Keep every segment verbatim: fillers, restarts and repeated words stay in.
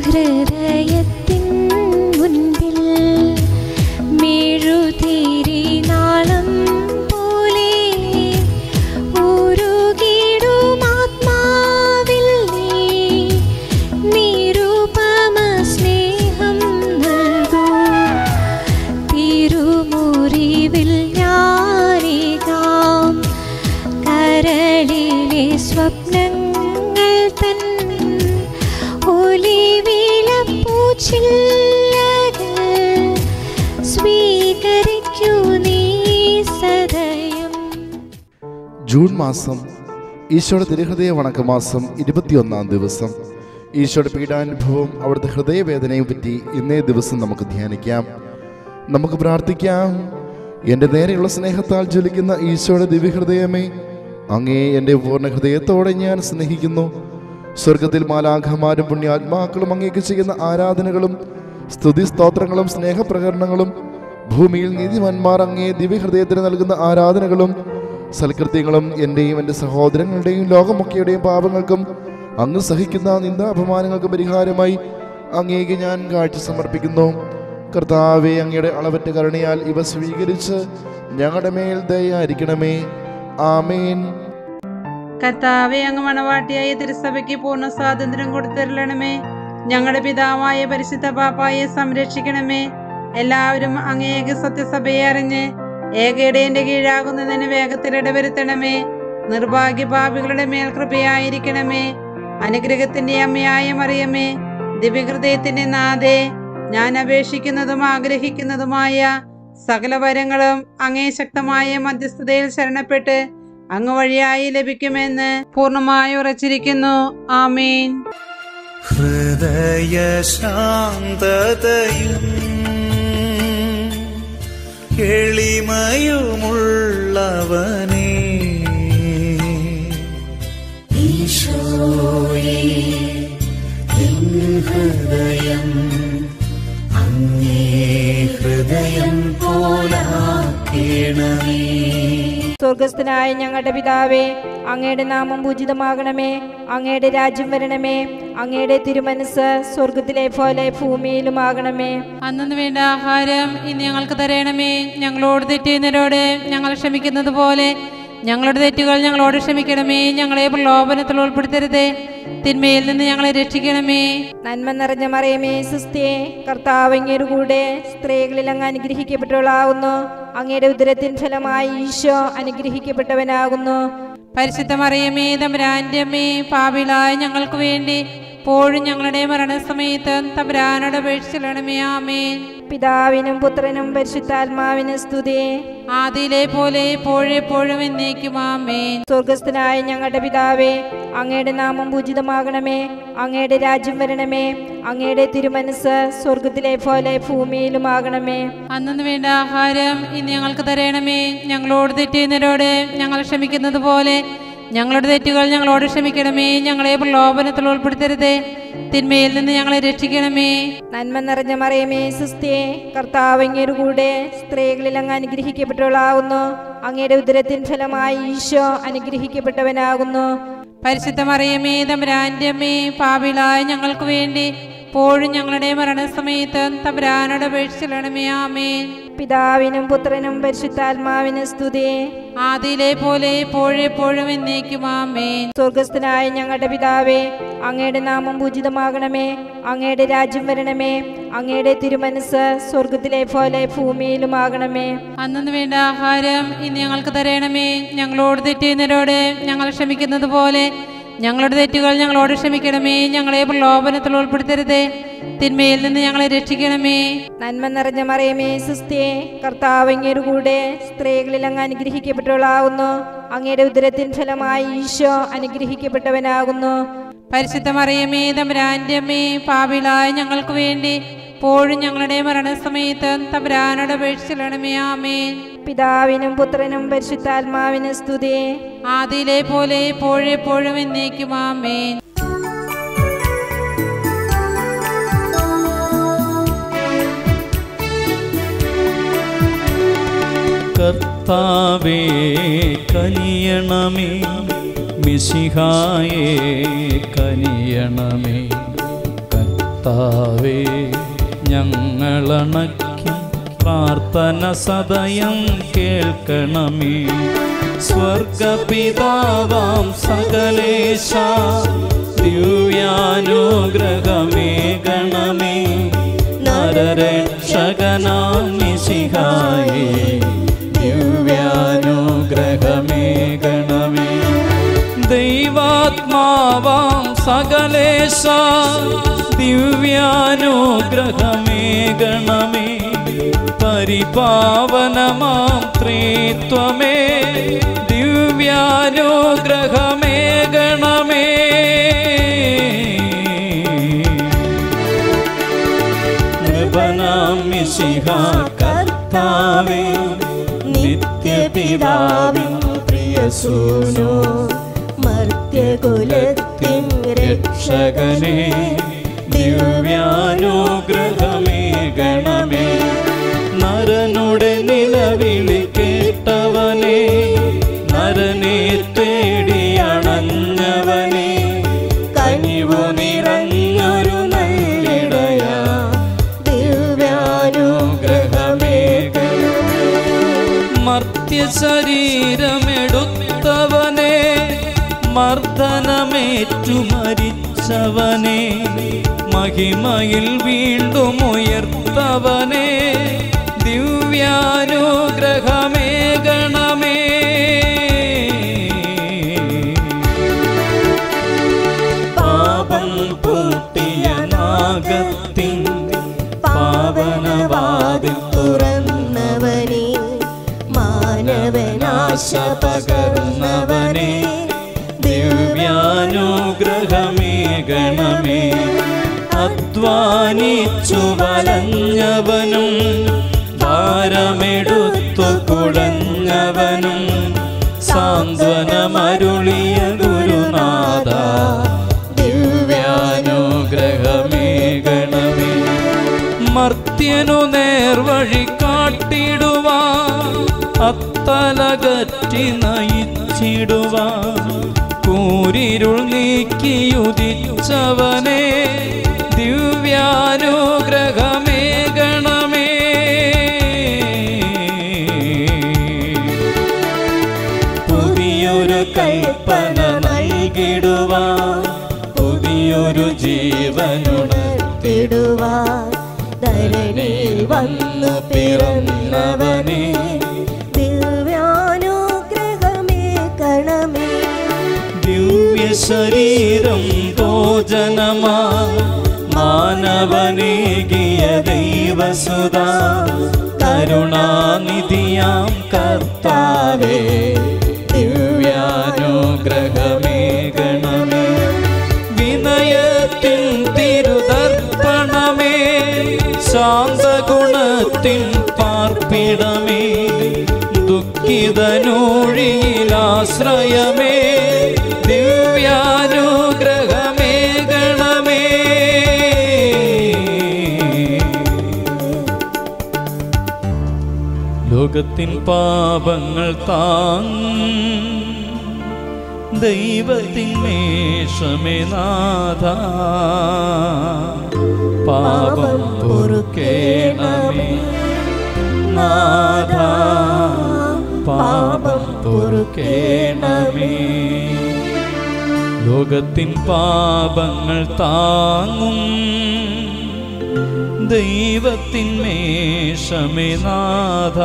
ഹൃദയത്തിൻ മുൻപിൽ മെഴുതിരി നാളം പോലെ ഉരുകിടും ആത്മാവിൽ നീ നിരുപമ സ്നേഹം നൽകൂ. തിരുമുറിവിൽ ഞാനേകാം കരളിലെ സ്വപ്നങ്ങൾ തൻ സ്വീകരിക്കൂ നീ സദയം. ജൂൺ മാസം ഈശോയുടെ തിരുഹൃദയ വണക്കമാസം ഇരുപത്തിയൊന്നാം ദിവസം. ഈശോയുടെ പീഡാനുഭവം അവിടുത്തെ ഹൃദയവേദനയെ പറ്റി ഇന്നേ ദിവസം നമുക്ക് ധ്യാനിക്കാം. നമുക്ക് പ്രാർത്ഥിക്കാം. എൻ്റെ നേരെയുള്ള സ്നേഹത്താൽ ജ്വലിക്കുന്ന ഈശോയുടെ ദിവ്യഹൃദയമേ, അങ്ങേ എൻ്റെ പൂർണ്ണ ഹൃദയത്തോടെ ഞാൻ സ്നേഹിക്കുന്നു. സ്വർഗത്തിൽ മാലാഖമാരും പുണ്യാത്മാക്കളും അങ്ങേക്ക് ചെയ്യുന്ന ആരാധനകളും സ്തുതി സ്തോത്രങ്ങളും സ്നേഹപ്രകരണങ്ങളും, ഭൂമിയിൽ നീതിമാന്മാർ അങ്ങേ ദിവ്യഹൃദയത്തിന് നൽകുന്ന ആരാധനകളും സൽകൃത്യങ്ങളും എൻ്റെയും എൻ്റെ സഹോദരങ്ങളുടെയും ലോകമൊക്കെയുടെയും പാപങ്ങൾക്കും അങ്ങ് സഹിക്കുന്ന നിന്ദാപമാനങ്ങൾക്ക് പരിഹാരമായി അങ്ങേക്ക് ഞാൻ കാഴ്ച സമർപ്പിക്കുന്നു. കർത്താവേ, അങ്ങയുടെ അളവറ്റ കരുണയാൽ ഇവ സ്വീകരിച്ച് ഞങ്ങളുടെ മേൽ ദയായിരിക്കണമേ. ആമേൻ. കർത്താവേ, അങ്ങ് മണവാട്ടിയായ തിരുസഭയ്ക്ക് പൂർണ്ണ സ്വാതന്ത്ര്യം കൊടുത്തരുളണമേ. ഞങ്ങളുടെ പിതാവായ പരിശുദ്ധ പാപ്പായെ സംരക്ഷിക്കണമേ. എല്ലാവരും അങ്ങേക്ക് സത്യസഭയെ അറിഞ്ഞ് ഏകയുടെന്റെ കീഴാകുന്നതിന് വേഗത്തിൽ ഇടവരുത്തണമേ. നിർഭാഗ്യ പാപികളുടെ മേൽ കൃപയായിരിക്കണമേ. അനുഗ്രഹത്തിന്റെ അമ്മയായ മറിയമേ, ദിവ്യഹൃദയത്തിന്റെ നാഥേ, ഞാൻ അപേക്ഷിക്കുന്നതും ആഗ്രഹിക്കുന്നതുമായ സകല വരങ്ങളും അങ്ങേ ശക്തമായ മധ്യസ്ഥതയിൽ ശരണപ്പെട്ട് അങ്ങ് വഴിയായി ലഭിക്കുമെന്ന് പൂർണ്ണമായി ഉറച്ചിരിക്കുന്നു. ആമേൻ. ഹൃദയ ശാന്തതയും എളിമയുമുള്ളവനേ, ഈശോയേ എൻ ഹൃദയം അങ്ങേ ഹൃദയം പോലാക്കേണമേ. സ്വർഗസ്ഥനായ ഞങ്ങളുടെ പിതാവേ, അങ്ങയുടെ നാമം പൂജിതമാകണമേ. അങ്ങയുടെ രാജ്യം വരണമേ. അങ്ങയുടെ തിരുമനസ് സ്വർഗത്തിലെ പോലെ ഭൂമിയിലുമാകണമേ. അന്നു വേണ്ട ആഹാരം ഇന്ന് ഞങ്ങൾക്ക് തരണമേ. ഞങ്ങളോട് തെറ്റുന്നവരോട് ഞങ്ങൾ ക്ഷമിക്കുന്നത് പോലെ ഞങ്ങളുടെ തെറ്റുകൾ ഞങ്ങളോട് ക്ഷമിക്കണമേ. ഞങ്ങളെ പ്രലോഭനത്തിൽ ഉൾപ്പെടുത്തരുത്, തിന്മയിൽ നിന്ന് ഞങ്ങളെ രക്ഷിക്കണമേ. നന്മ നിറഞ്ഞ മറിയമേ, സുസ്ഥിയേ, കർത്താവ് അങ്ങയുടെ കൂടെ സ്ത്രീകളിൽ അങ്ങ് അനുഗ്രഹിക്കപ്പെട്ടവളാകുന്നു. അങ്ങയുടെ ഉദരത്തിൻ ഫലമായി ഈശോ അനുഗ്രഹിക്കപ്പെട്ടവനാകുന്നു. പരിശുദ്ധ മറിയമേ, തമ്പുരാന്റെ അമ്മേ, പാപികളായ ഞങ്ങൾക്ക് വേണ്ടി ഇപ്പോഴും ഞങ്ങളുടെ മരണസമയത്തും തമ്പുരാനോട് അപേക്ഷിക്കണമേ. ആമേൻ. പിതാവിനും പുത്രനും പരിശുദ്ധാത്മാവിനും സ്തുതി, ആദിയിലെ പോലെ എപ്പോഴെപ്പോഴും എന്നേക്കും. ആമേൻ. സ്വർഗസ്ഥനായ ഞങ്ങളുടെ പിതാവേ, അങ്ങയുടെ നാമം പൂജിതമാകണമേ. അങ്ങയുടെ രാജ്യം വരണമേ. അങ്ങയുടെ തിരുമനസ് സ്വർഗത്തിലെ പോലെ ഭൂമിയിലുമാകണമേ. അന്നു വേണ്ട ആഹാരം ഇന്ന് ഞങ്ങൾക്ക് തരണമേ. ഞങ്ങളോട് തെറ്റുന്നവരോട് ഞങ്ങൾ ക്ഷമിക്കുന്നത് പോലെ ഞങ്ങളുടെ തെറ്റുകൾ ഞങ്ങളോട് ക്ഷമിക്കണമേ. ഞങ്ങളെ പ്രലോഭനത്തിൽ ഉൾപ്പെടുത്തരുത്, തിന്മയിൽ നിന്ന് ഞങ്ങളെ രക്ഷിക്കണമേ. നന്മ നിറഞ്ഞ മറിയമേ, സുസ്ഥിയേ, കർത്താവ് അങ്ങയുടെ കൂടെ സ്ത്രീകളിൽ അങ്ങ് അനുഗ്രഹിക്കപ്പെട്ടവളാകുന്നു. അങ്ങയുടെ ഉദരത്തിൻ ഫലമായി ഈശോ അനുഗ്രഹിക്കപ്പെട്ടവനാകുന്നു. പരിശുദ്ധ മറിയമേ, തമ്പുരാന്റെ അമ്മേ, പാപികളായ ഞങ്ങൾക്ക് വേണ്ടി ഇപ്പോഴും ഞങ്ങളുടെ മരണസമയത്തും തമ്പുരാനോട് അപേക്ഷിക്കണമേ. ആമേൻ. പിതാവിനും പുത്രനും പരിശുദ്ധാത്മാവിനും സ്തുതി, ആദിയിലെ പോലെ എപ്പോഴെപ്പോഴും എന്നേക്കും. ആമേൻ. സ്വർഗസ്ഥനായ ഞങ്ങളുടെ പിതാവേ, അങ്ങയുടെ നാമം പൂജിതമാകണമേ. അങ്ങയുടെ രാജ്യം വരണമേ. അങ്ങയുടെ തിരുമനസ് സ്വർഗത്തിലെ പോലെ ഭൂമിയിലുമാകണമേ. അന്നു വേണ്ട ആഹാരം ഇന്ന് ഞങ്ങൾക്ക് തരണമേ. ഞങ്ങളോട് തെറ്റുന്നവരോട് ഞങ്ങൾ ക്ഷമിക്കുന്നത് പോലെ ഞങ്ങളുടെ തെറ്റുകൾ ഞങ്ങളോട് ക്ഷമിക്കണമേ. ഞങ്ങളെ പ്രലോഭനത്തിൽ ഉൾപ്പെടുത്തരുത്, തിന്മയിൽ നിന്ന് ഞങ്ങളെ രക്ഷിക്കണമേ. നന്മ നിറഞ്ഞ മറിയമേ, സുസ്ഥിയേ, കർത്താവ് അങ്ങയുടെ കൂടെ സ്ത്രീകളിൽ അങ്ങ് അനുഗ്രഹിക്കപ്പെട്ടവളാകുന്നു. അങ്ങയുടെ ഉദരത്തിൻ ഫലമായി ഈശോ അനുഗ്രഹിക്കപ്പെട്ടവനാകുന്നു. പരിശുദ്ധ മറിയമേ, തമ്പുരാന്റെ അമ്മേ, പാപികളായ ഞങ്ങൾക്ക് വേണ്ടി ഇപ്പോഴും ഞങ്ങളുടെ മരണസമയത്തും തമ്പുരാനോട് അപേക്ഷിക്കണമേ. ആമേൻ. പിതാവിനും പുത്രനും പരിശുദ്ധാത്മാവിനും സ്തുതി, ആദിയിലെ പോലെ എപ്പോഴെപ്പോഴും എന്നേക്കും. ആമേൻ. കർത്താവേ കനിയണമേ, മിശിഹായേ കനിയണമേ. കർത്താവേ ഞങ്ങളണയ്ക്കും പ്രാർത്ഥന സദയം കേൾക്കണമേ. സ്വർഗപിതാവാം സകലേശ ദിവ്യാനുഗ്രഹമേകണമേ. നരരക്ഷകനാം മിശിഹായേ ദിവ്യാനുഗ്രഹമേകണമേ. ദൈവാത്മാവാം സകലേശ ദിവ്യാനുഗ്രഹമേകണമേ. പരിപാവനമാം ത്രിത്വമേ ദിവ്യാനുഗ്രഹമേകണമേ. നൃപനാം മിശിഹാ കർത്താവേ നിത്യപിതാവിൻ പ്രിയസൂനോ മർത്യകുലത്തിൻ രക്ഷകനേ ദിവ്യാനുഗ്രഹമേകണമേ. നരനുടെ നിലവിളി കേട്ടവനേ നരനെ തേടിയണഞ്ഞവനേ കനിവു നിറഞ്ഞൊരു നല്ലിടയാ ദിവ്യാനുഗ്രഹമേകണമേ. മർത്യശരീരമെടുത്തവനേ മർദ്ദനമേറ്റു മരിച്ചവനേ മഹിമയിൽ വീണ്ടും ഉയർത്തവനേ ദിവ്യാനുഗ്രഹമേകണമേ. പാപം പൂട്ടിയ നാഗത്തിൻ പാവനവാതിൽ തുറന്നവനേ മാനവനാശ പകർന്നവനേ ദിവ്യാനുഗ്രഹമേകണമേ. അധ്വാനിച്ചു വലഞ്ഞവനും ഭാരമെടുത്തു കുഴഞ്ഞവനും സാന്ത്വനമരുളിയ ഗുരുനാഥ ദിവ്യാനുഗ്രഹമേകണമേ. മർത്യനു നേർവഴി കാട്ടിടുവാൻ അത്തലകറ്റി നയിച്ചിടുവാൻ കൂരിരുൾ നീക്കിയുദിച്ചവനേ ദിവ്യാനുഗ്രഹമേകണമേ. പുതിയൊരു കൽപ്പന നൽകിടുവാൻ പുതിയൊരു ജീവനുണർത്തിടുവാൻ ധരണിയിൽ വന്നു പിറന്നവനേ ദിവ്യാനുഗ്രഹമേകണമേ. ദിവ്യശരീരം ഭോജനമാ മാനവനേകിയ ദൈവസുതാ കരുണാനിധിയാം കർത്താവേ ദിവ്യാനുഗ്രഹമേകണമേ. വിനയത്തിൻ തിരുതർപ്പണമേ ശാന്തഗുണത്തിൻ പാർപ്പിടമേ ദുഃഖിതനൂഴിയിലാശ്രയമേ ദിവ്യാനുഗ്രഹമേകണമേ. ലോകത്തിൻ പാപങ്ങൾ താങ്ങും ദൈവത്തിൻ മേഷമേ നാഥ പാപം പൊറുക്കേണമേ നാഥ പാപം പൊറുക്കേണമേ. ലോകത്തിൻ പാപങ്ങൾ താങ്ങും ദൈവത്തിൻ മേഷമേ നാഥ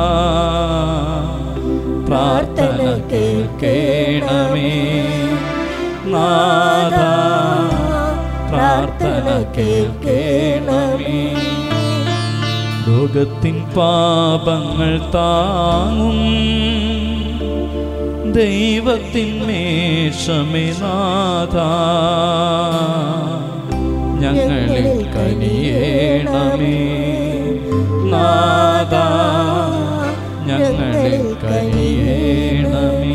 പ്രാർത്ഥന കേൾക്കേണമേ നാഥ പ്രാർത്ഥന കേൾക്കേണമേ. ലോകത്തിൻ പാപങ്ങൾ താങ്ങും ദൈവത്തിൻ മേഷമേ നാഥ ഞങ്ങളിൽ കനിയേണമേ നാഥ ഞങ്ങളിൽ കനിയേണമേ.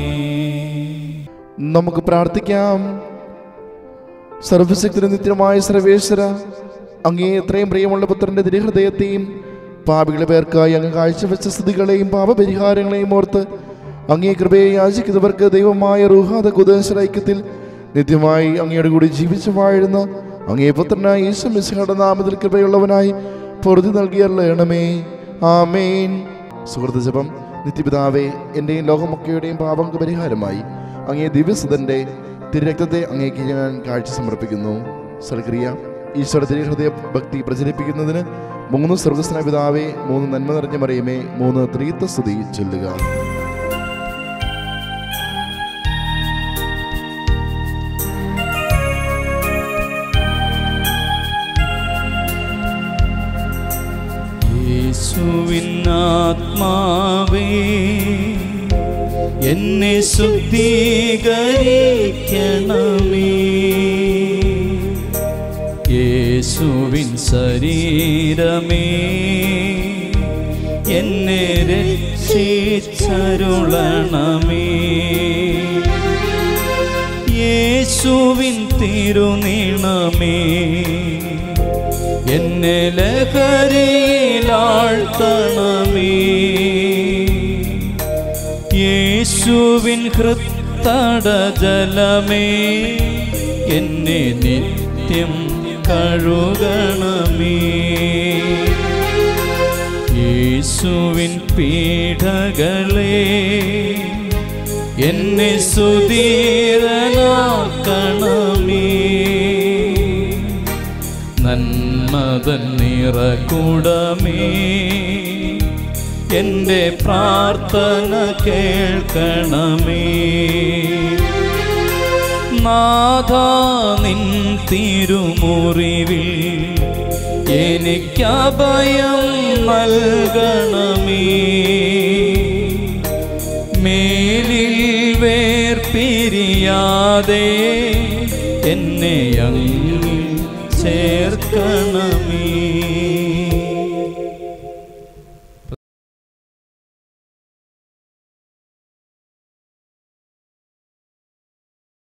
നമുക്ക് പ്രാർത്ഥിക്കാം. സർവശക്തന് നിത്യമായ സർവേശ്വര, അങ്ങേ എത്രയും പ്രിയമുള്ള പുത്രന്റെ തിരുഹൃദയത്തെയും പാപികളെ പേർക്കായി അങ്ങ് കാഴ്ചവെച്ച സ്തുതികളെയും പാപപരിഹാരങ്ങളെയും ഓർത്ത് അങ്ങേ കൃപയെ യാചിക്കുന്നവർക്ക് ദൈവമായ റൂഹാദ ഖുദ്ദൂസ് ഐക്യത്തിൽ നിത്യമായി അങ്ങയുടെ കൂടി ജീവിച്ചു വാഴുന്ന അങ്ങേ പുത്രനായ യേശു മിശിഹായുടെ നാമത്തിൽ കൃപയുള്ളവനായി പൊറുതി നൽകിയള്ളണമേ. ആമേൻ. സുഹൃത്ത് ജപം. നിത്യപിതാവേ, എൻ്റെയും ലോകമൊക്കെയുടെയും പാപങ്ങൾക്ക് പരിഹാരമായി അങ്ങേ ദിവ്യസുതൻ്റെ തിരുരക്തത്തെ അങ്ങേക്ക് ഞാൻ കാഴ്ച സമർപ്പിക്കുന്നു. സൽക്രിയ. ഈശോയുടെ തിരുഹൃദയ ഭക്തി പ്രചരിപ്പിക്കുന്നതിന് മൂന്ന് സ്വർഗസ്നായ പിതാവേ, മൂന്ന് നന്മ നിറഞ്ഞ മറിയമേ, മൂന്ന് ത്രിത്വ സ്തുതി ചൊല്ലുക. യേശുവിനാത്മാവേ, എന്നെ ശുദ്ധീകരിക്കണമേ. യേശുവിൻ ശരീരമേ, എന്നെ രക്ഷിച്ചരുളണമേ. യേശുവിൻ തിരുനിണമേ, എന്നെ ലഹരിയിലാഴ്ത്തണമേ. യേശുവിൻ ഹൃത്തടജലമേ, എന്നെ നിത്യം കഴുകണമേ. യേശുവിൻ പീഡകളെ, എന്നെ സുധീരനാക്കണമേ. നന്മതൻ നിറകുടമേ, എൻ്റെ പ്രാർത്ഥന കേൾക്കണമേ. നാഥാ, നിൻ തിരുമുറിവിൽ എനിക്കഭയം നൽകണമേ. മേലിൽ വേർപിരിയാതെ എന്നെ അങ്ങിൽ ചേർക്കണം.